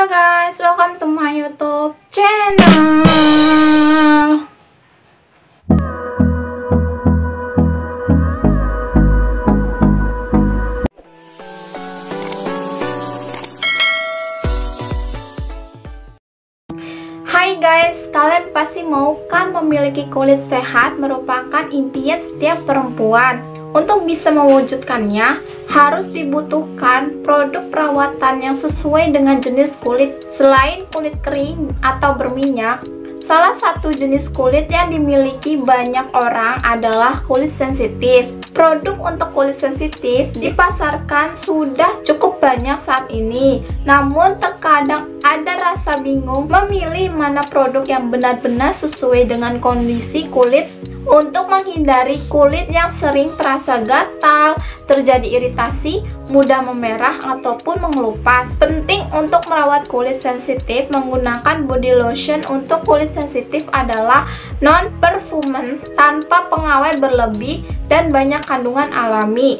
Halo guys, welcome to my YouTube channel. Hai guys, kalian pasti mau kan memiliki kulit sehat merupakan impian setiap perempuan. Untuk bisa mewujudkannya, harus dibutuhkan produk perawatan yang sesuai dengan jenis kulit. Selain kulit kering atau berminyak, salah satu jenis kulit yang dimiliki banyak orang adalah kulit sensitif. Produk untuk kulit sensitif dipasarkan sudah cukup banyak saat ini. Namun terkadang ada rasa bingung memilih mana produk yang benar-benar sesuai dengan kondisi kulit. Untuk menghindari kulit yang sering terasa gatal, terjadi iritasi, mudah memerah, ataupun mengelupas. Penting untuk merawat kulit sensitif menggunakan body lotion untuk kulit sensitif adalah non-perfumen, tanpa pengawet berlebih, dan banyak kandungan alami.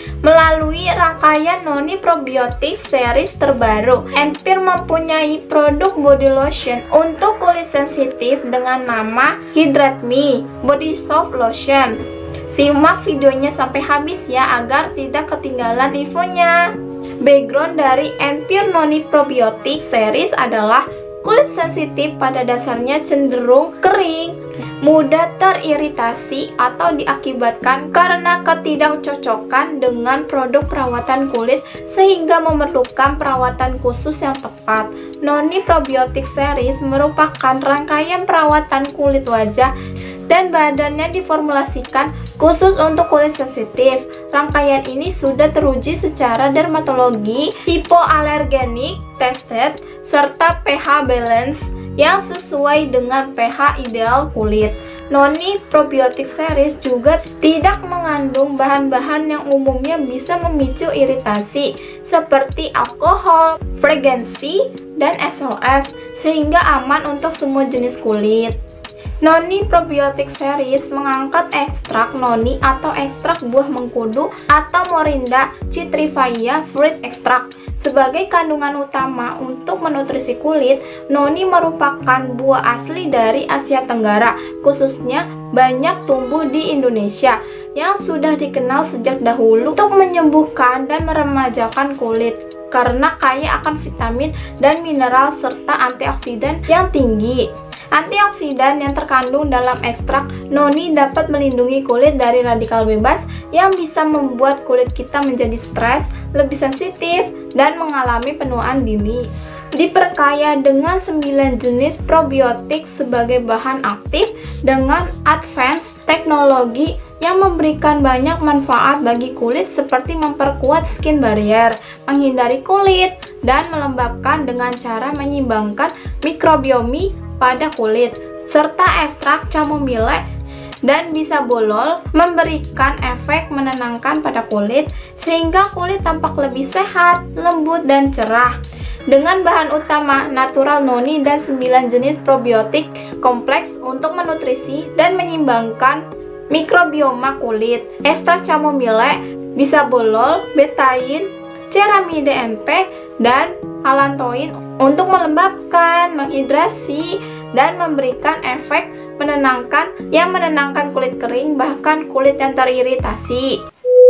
Melalui rangkaian Noni Probiotic series terbaru, Empire mempunyai produk body lotion untuk kulit sensitif dengan nama Hydrate Me Body Soft Lotion. Simak videonya sampai habis ya agar tidak ketinggalan infonya. Background dari Empire Noni Probiotic series adalah kulit sensitif pada dasarnya cenderung kering, mudah teriritasi atau diakibatkan karena ketidakcocokan dengan produk perawatan kulit sehingga memerlukan perawatan khusus yang tepat. Noni Probiotic Series merupakan rangkaian perawatan kulit wajah dan badannya diformulasikan khusus untuk kulit sensitif. Rangkaian ini sudah teruji secara dermatologi, hipoalergenik tested, serta pH balance yang sesuai dengan pH ideal kulit. Noni Probiotic Series juga tidak mengandung bahan-bahan yang umumnya bisa memicu iritasi seperti alkohol, fragransi, dan SLS, sehingga aman untuk semua jenis kulit. Noni Probiotic Series mengangkat ekstrak noni atau ekstrak buah mengkudu atau Morinda citrifaya fruit extract sebagai kandungan utama untuk menutrisi kulit. Noni merupakan buah asli dari Asia Tenggara, khususnya banyak tumbuh di Indonesia, yang sudah dikenal sejak dahulu untuk menyembuhkan dan meremajakan kulit karena kaya akan vitamin dan mineral serta antioksidan yang tinggi. Antioksidan yang terkandung dalam ekstrak noni dapat melindungi kulit dari radikal bebas yang bisa membuat kulit kita menjadi stres, lebih sensitif, dan mengalami penuaan dini. Diperkaya dengan 9 jenis probiotik sebagai bahan aktif dengan advance teknologi yang memberikan banyak manfaat bagi kulit seperti memperkuat skin barrier, menghindari kulit, dan melembabkan dengan cara menyeimbangkan mikrobiomi pada kulit, serta ekstrak chamomile dan bisabolol memberikan efek menenangkan pada kulit sehingga kulit tampak lebih sehat, lembut, dan cerah. Dengan bahan utama natural noni dan 9 jenis probiotik kompleks untuk menutrisi dan menyeimbangkan mikrobioma kulit, ekstrak chamomile, bisabolol, betaine, ceramide MP, dan allantoin untuk melembabkan, menghidrasi, dan memberikan efek menenangkan yang menenangkan kulit kering, bahkan kulit yang teriritasi.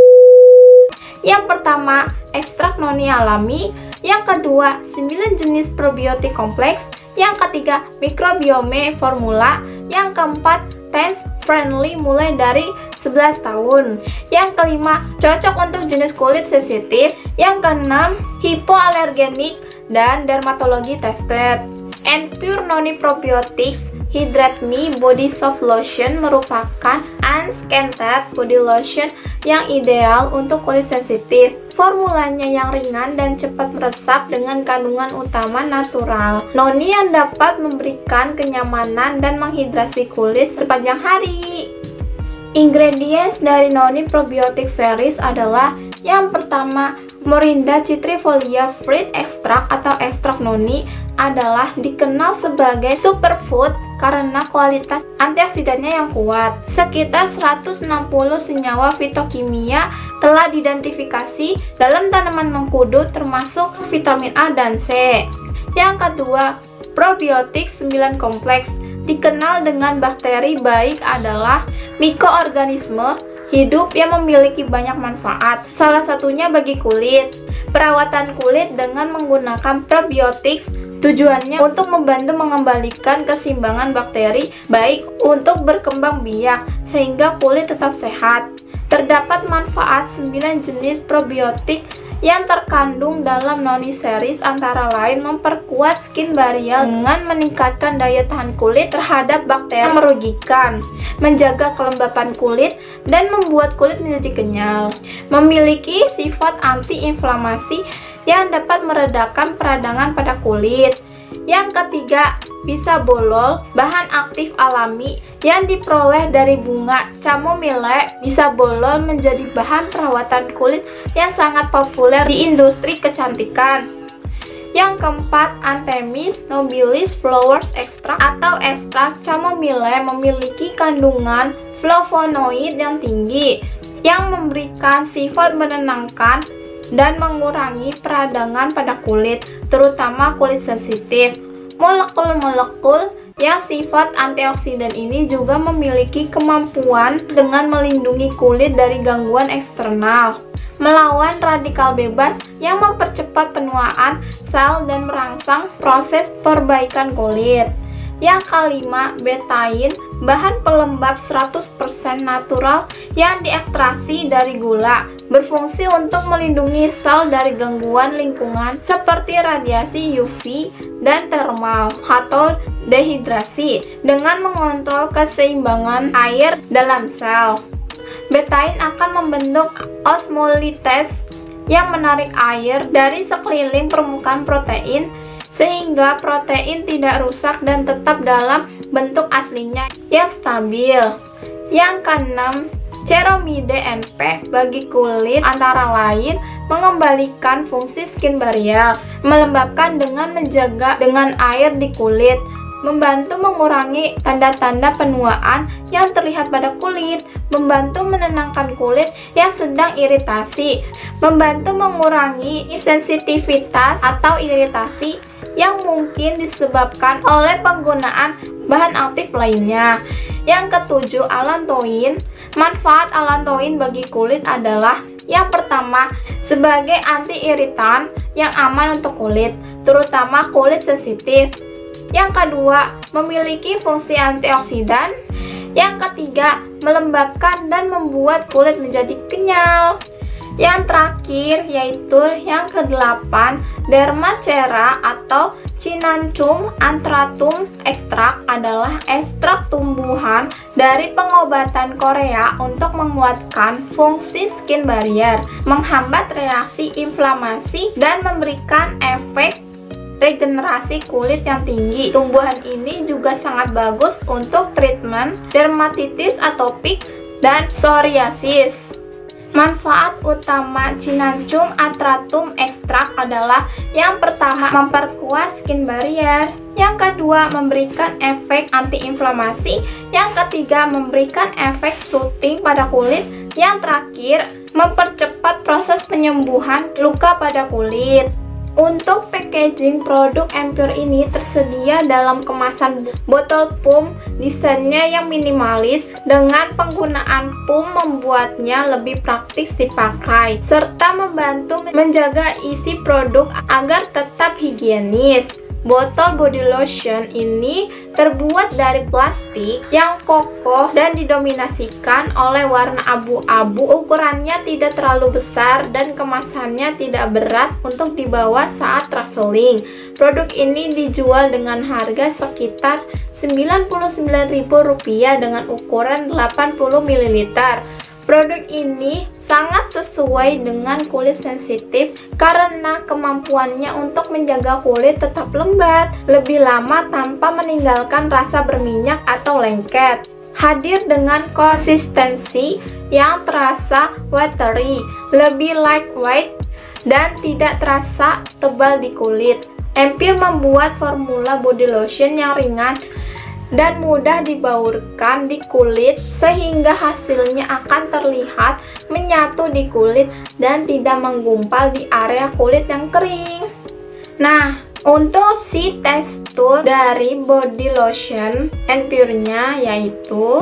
Yang pertama, ekstrak noni alami. Yang kedua, 9 jenis probiotik kompleks. Yang ketiga, mikrobiome formula. Yang keempat, taste friendly mulai dari 11 tahun. Yang kelima, cocok untuk jenis kulit sensitif. Yang keenam, hipoalergenik dan dermatologi tested. Empire Noni Probiotics Hydrate Me Body Soft Lotion merupakan unscented body lotion yang ideal untuk kulit sensitif. Formulanya yang ringan dan cepat meresap dengan kandungan utama natural. Noni yang dapat memberikan kenyamanan dan menghidrasi kulit sepanjang hari. Ingredients dari Noni Probiotic Series adalah yang pertama, Morinda citrifolia fruit extract atau ekstrak noni adalah dikenal sebagai superfood karena kualitas antioksidannya yang kuat. Sekitar 160 senyawa fitokimia telah diidentifikasi dalam tanaman mengkudu termasuk vitamin A dan C. Yang kedua, probiotik 9 kompleks. Dikenal dengan bakteri baik adalah mikroorganisme hidup yang memiliki banyak manfaat. Salah satunya bagi kulit. Perawatan kulit dengan menggunakan probiotik tujuannya untuk membantu mengembalikan keseimbangan bakteri baik untuk berkembang biak sehingga kulit tetap sehat. Terdapat manfaat 9 jenis probiotik yang terkandung dalam noni series, antara lain memperkuat skin barrier dengan meningkatkan daya tahan kulit terhadap bakteri yang merugikan, menjaga kelembapan kulit, dan membuat kulit menjadi kenyal. Memiliki sifat anti-inflamasi yang dapat meredakan peradangan pada kulit. Yang ketiga, bisabolol, bahan aktif alami yang diperoleh dari bunga chamomile. Bisabolol menjadi bahan perawatan kulit yang sangat populer di industri kecantikan. Yang keempat, Anthemis nobilis flowers extract atau ekstrak chamomile memiliki kandungan flavonoid yang tinggi yang memberikan sifat menenangkan dan mengurangi peradangan pada kulit, terutama kulit sensitif. Molekul-molekul yang sifat antioksidan ini juga memiliki kemampuan dengan melindungi kulit dari gangguan eksternal, melawan radikal bebas yang mempercepat penuaan sel dan merangsang proses perbaikan kulit. Yang kelima, betaine, bahan pelembab 100% natural yang diekstraksi dari gula, berfungsi untuk melindungi sel dari gangguan lingkungan seperti radiasi UV dan termal atau dehidrasi dengan mengontrol keseimbangan air dalam sel. Betaine akan membentuk osmolites yang menarik air dari sekeliling permukaan protein sehingga protein tidak rusak dan tetap dalam bentuk aslinya yang stabil. Yang keenam, ceramide NP bagi kulit antara lain mengembalikan fungsi skin barrier, melembabkan dengan menjaga dengan air di kulit, membantu mengurangi tanda-tanda penuaan yang terlihat pada kulit, membantu menenangkan kulit yang sedang iritasi, membantu mengurangi sensitivitas atau iritasi yang mungkin disebabkan oleh penggunaan bahan aktif lainnya. Yang ketujuh, allantoin. Manfaat allantoin bagi kulit adalah yang pertama, sebagai anti-iritan yang aman untuk kulit, terutama kulit sensitif. Yang kedua, memiliki fungsi antioksidan. Yang ketiga, melembabkan dan membuat kulit menjadi kenyal. Yang terakhir yaitu yang kedelapan, Dermacera atau Chinanthum anthratum ekstrak adalah ekstrak tumbuhan dari pengobatan Korea untuk menguatkan fungsi skin barrier, menghambat reaksi inflamasi, dan memberikan efek regenerasi kulit yang tinggi. Tumbuhan ini juga sangat bagus untuk treatment dermatitis atopik dan psoriasis. Manfaat utama Chinanthum anthratum ekstrak adalah yang pertama, memperkuat skin barrier. Yang kedua, memberikan efek antiinflamasi. Yang ketiga, memberikan efek soothing pada kulit. Yang terakhir, mempercepat proses penyembuhan luka pada kulit. Untuk packaging produk Empure ini tersedia dalam kemasan botol PUM. Desainnya yang minimalis dengan penggunaan PUM membuatnya lebih praktis dipakai serta membantu menjaga isi produk agar tetap higienis. Botol body lotion ini terbuat dari plastik yang kokoh dan didominasikan oleh warna abu-abu. Ukurannya tidak terlalu besar dan kemasannya tidak berat untuk dibawa saat traveling. Produk ini dijual dengan harga sekitar Rp99.000 dengan ukuran 80 ml. Produk ini sangat sesuai dengan kulit sensitif karena kemampuannya untuk menjaga kulit tetap lembab lebih lama tanpa meninggalkan rasa berminyak atau lengket. Hadir dengan konsistensi yang terasa watery, lebih lightweight, dan tidak terasa tebal di kulit. Empure membuat formula body lotion yang ringan dan mudah dibaurkan di kulit sehingga hasilnya akan terlihat menyatu di kulit dan tidak menggumpal di area kulit yang kering. Nah, Untuk si tekstur dari body lotion and pure-nya yaitu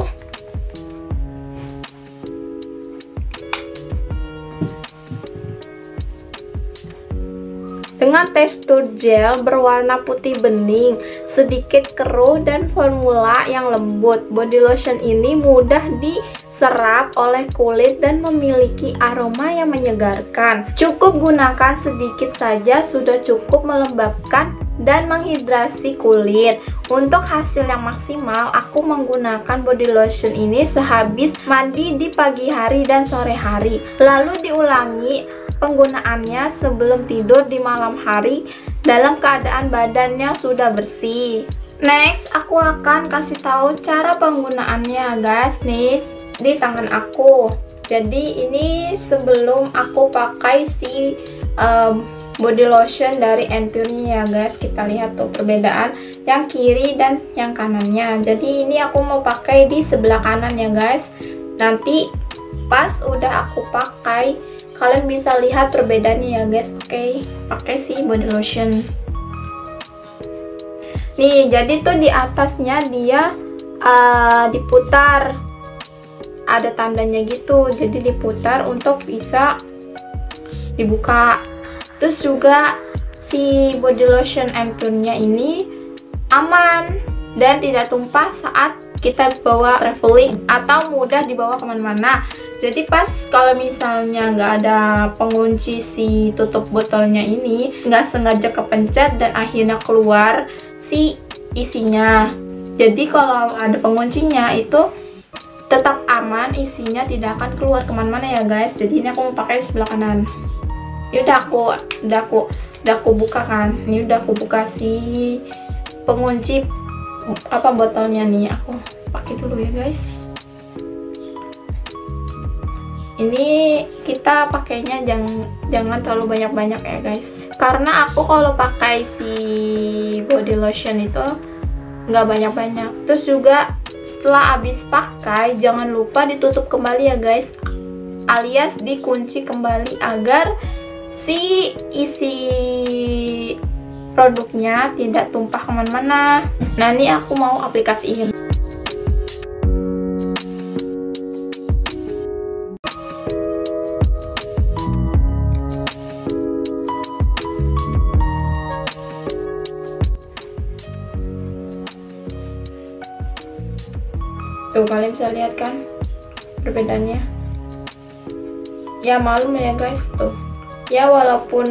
dengan tekstur gel berwarna putih bening, sedikit keruh dan formula yang lembut. Body lotion ini mudah diserap oleh kulit dan memiliki aroma yang menyegarkan. Cukup gunakan sedikit saja sudah cukup melembabkan dan menghidrasi kulit. Untuk hasil yang maksimal, aku menggunakan body lotion ini sehabis mandi di pagi hari dan sore hari. Lalu diulangi penggunaannya sebelum tidur di malam hari dalam keadaan badannya sudah bersih. Next, aku akan kasih tahu cara penggunaannya guys nih di tangan aku. Jadi ini sebelum aku pakai si body lotion dari Pure-nya ya guys. Kita lihat tuh perbedaan yang kiri dan yang kanannya. Jadi ini aku mau pakai di sebelah kanan ya guys. Nanti pas udah aku pakai, kalian bisa lihat perbedaannya ya guys. Oke, pakai si body lotion. Nih, jadi tuh di atasnya dia diputar, ada tandanya gitu. Jadi diputar untuk bisa dibuka. Terus juga si body lotion Pure-nya ini aman dan tidak tumpah saat kita bawa traveling atau mudah dibawa kemana-mana. Jadi pas kalau misalnya nggak ada pengunci si tutup botolnya ini, nggak sengaja kepencet dan akhirnya keluar si isinya. Jadi kalau ada penguncinya itu tetap aman, isinya tidak akan keluar kemana-mana ya guys. Jadi ini aku mau pakai sebelah kanan. Ini udah aku buka kan. Ini udah aku buka si pengunci botolnya nih. Aku pakai dulu ya guys. Ini kita pakainya jangan terlalu banyak-banyak ya guys, karena aku kalau pakai si body lotion itu nggak banyak-banyak. Terus juga setelah habis pakai jangan lupa ditutup kembali ya guys, alias dikunci kembali agar si isi produknya tidak tumpah kemana-mana. Nah ini aku mau aplikasiin. Tuh kalian bisa lihat kan perbedaannya. Ya malum ya guys tuh. Ya walaupun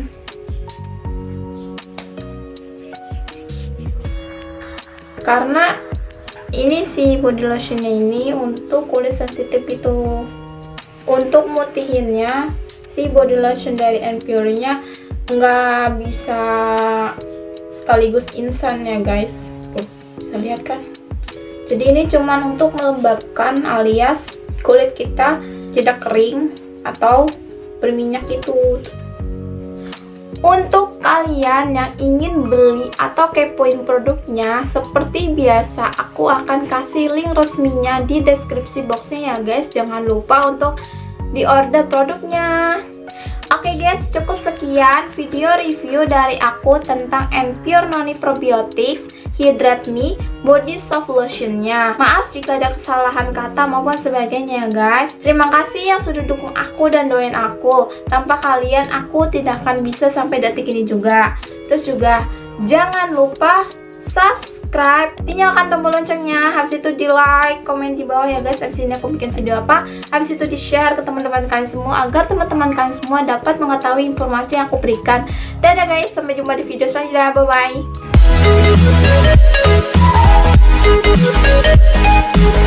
karena ini si body lotionnya ini untuk kulit sensitif itu. Untuk mutihinnya si body lotion dari Pure-nya nggak bisa sekaligus instan ya guys. Tuh, bisa lihat kan. Jadi ini cuman untuk melembabkan alias kulit kita tidak kering atau berminyak itu. Untuk kalian yang ingin beli atau kepoin produknya, seperti biasa aku akan kasih link resminya di deskripsi boxnya ya guys. Jangan lupa untuk di order produknya. Oke guys, cukup sekian video review dari aku tentang Pure Noni Probiotics Hydrate Me Body Soft Lotionnya. Maaf jika ada kesalahan kata maupun sebagainya ya guys. Terima kasih yang sudah dukung aku dan doain aku. Tanpa kalian aku tidak akan bisa sampai detik ini juga. Terus juga jangan lupa subscribe, nyalakan tombol loncengnya, habis itu di like, komen di bawah ya guys, habis ini aku bikin video apa, habis itu di share ke teman-teman kalian semua agar teman-teman kalian semua dapat mengetahui informasi yang aku berikan. Dadah guys, sampai jumpa di video selanjutnya, bye bye.